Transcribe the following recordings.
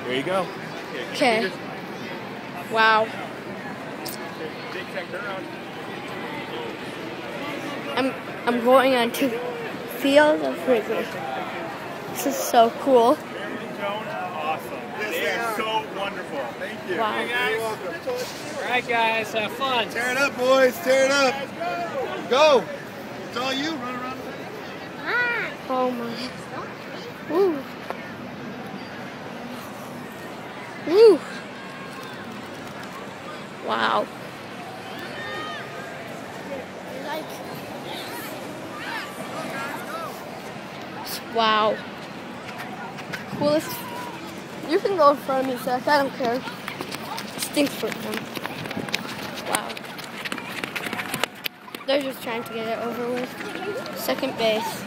There you go. Okay. Wow. I'm going on to Field of Wrigley. This is so cool. Awesome. They are so wonderful. Thank you. Wow. Hey guys. You're welcome. All right, guys, have fun. Tear it up, boys. Tear it up. Go. It's all you. Run around. Oh my. Woo. Woo. Wow. Wow. Coolest. You can go in front of me, Zach. I don't care. Stinks for them. Wow. They're just trying to get it over with. Second base.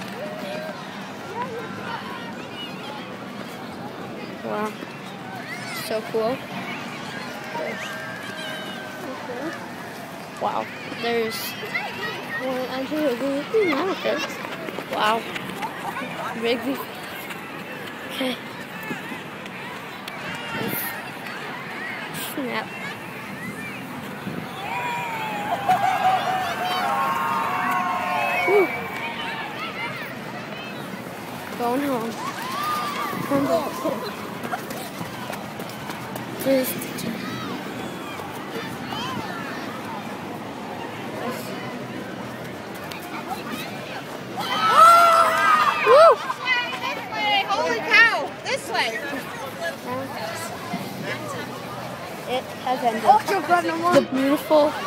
Wow. So cool. Wow. There's one under Wrigley. I don't care. Wow. Wrigley. Okay. Snap. Woo. Going home. Just it has ended. The beautiful